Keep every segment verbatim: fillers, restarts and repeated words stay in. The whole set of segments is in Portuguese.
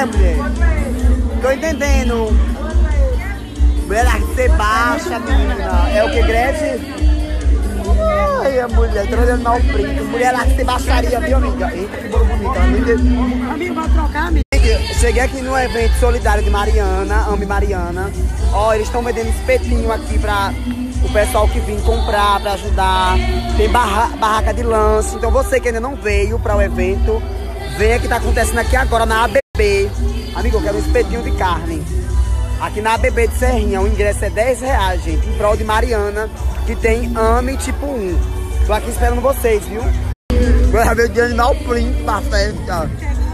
é, mulher? Tô entendendo. Mulher larga de ser baixa, menina. É o que, Gretchen? Ai, a mulher, tô olhando mal preto. Mulher larga de ser baixaria, viu, amiga? Eita, que bolo bonito. Amigo, vai trocar, amigo? Cheguei aqui no evento solidário de Mariana, Ame Mariana. Ó, eles estão vendendo espetinho aqui pra o pessoal que vem comprar, pra ajudar. Tem barra, barraca de lanche. Então você que ainda não veio para o evento, venha que tá acontecendo aqui agora na A B B. Amigo, eu quero um espetinho de carne. Aqui na A B B de Serrinha, o ingresso é dez reais, gente. Em prol de Mariana, que tem Ame tipo um. Tô aqui esperando vocês, viu? Agora veio de animal print pra festa.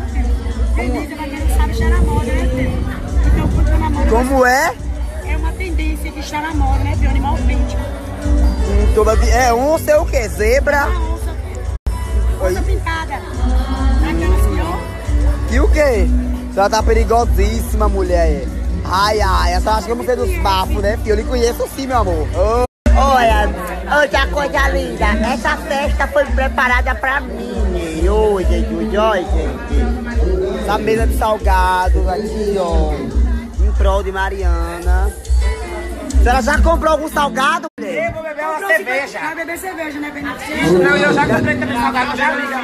Como é? É uma tendência que está na moda, né? De animal print. Hum, toda, é onça é o quê? Zebra? A onça. Onça pintada. Aquela assim, ó. E o quê? Ela tá perigosíssima, mulher. Ai, ai, essa acha que eu não sei dos bafos, né, filho? Eu lhe conheço sim, meu amor. Oh. Olha, outra coisa linda. Essa festa foi preparada pra mim. Oi, gente, oi, gente. Essa mesa de salgados aqui, ó. Em prol de Mariana. A senhora já comprou algum salgado, mulher? Eu vou beber uma cerveja. Vai beber cerveja, né, Benedito? Não, eu já comprei também salgado, já liga.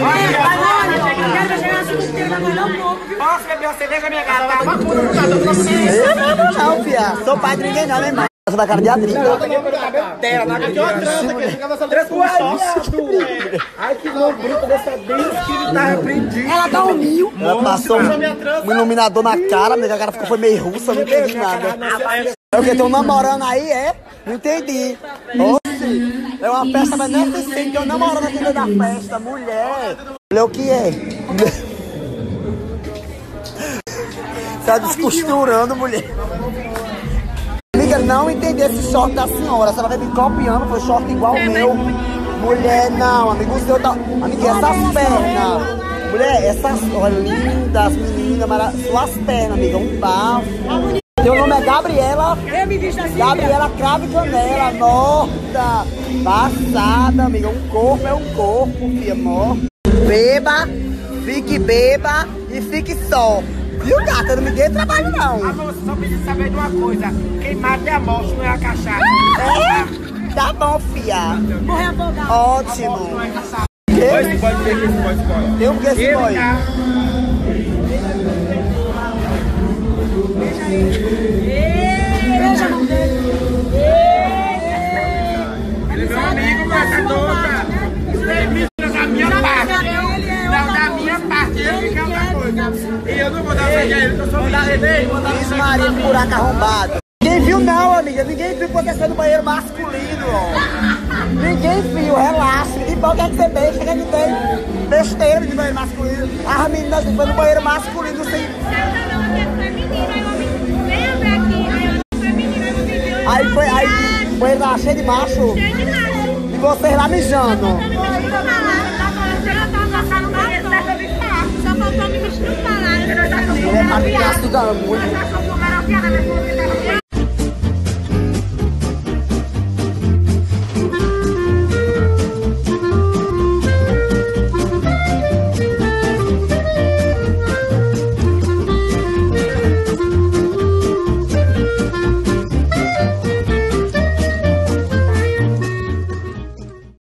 Posso beber uma cerveja, minha gata? Tá uma puta no lado pra você. Eu não, não, filha. Sou pai de ninguém não, né, irmão? Essa da cara de Adriana. Dela, na cara de uma trança que fica nessa três com sócio. Ai, que mão bruta dessa Deus que me tá repreendido. Ela dá um mil. Ela passou um, um iluminador na cara, mas a cara ficou foi meio russa, não entendi nada. É o que? Estão namorando aí, é? Não entendi. Oxi, é uma festa beneficente, estão namorando aqui dentro da festa, mulher. Olha o que é. Tá descosturando, mulher. Amiga, não entendi esse short da senhora. Você vai me copiando, foi short igual o meu. Mulher, não, amigo, o seu tá... Amiga, essas pernas. Mulher, essas... Olha, lindas, meninas, mara... suas pernas, amiga, um bafo. Meu nome é Gabriela. Eu me visto assim. Gabriela Crave Canela, morta. Passada, amiga, um corpo é um corpo, filha, morta. Beba, fique beba e fique só. Viu, gata? Não me dê trabalho, não. Amor, só preciso saber de uma coisa. Quem mata é a morte, não é a cachaça. É? Tá bom, fia. Morrer afogado. Ótimo. Não é cachaça. Que? Pode ter que esse pode escola. Tem um que esse boy. Beija a mão dele. Meu amigo, essa doida. Termina da minha parte. Não, da minha parte. Ele quer outra coisa. E eu não vou dar pra ele, eu só vou dar ele. Isso, Maria, de buraco arrombado. Ninguém viu, não, amiga. Ninguém viu acontecer no banheiro masculino, ó. Ninguém viu, relaxa. E bom, quer que você beija, quer que tem besteira de banheiro masculino. As meninas foi no banheiro masculino sem. Aí foi, aí o banheiro tava cheio de macho. E vocês lá mijando. Só faltou me vestir no palácio. Ele é pra me estudando muito.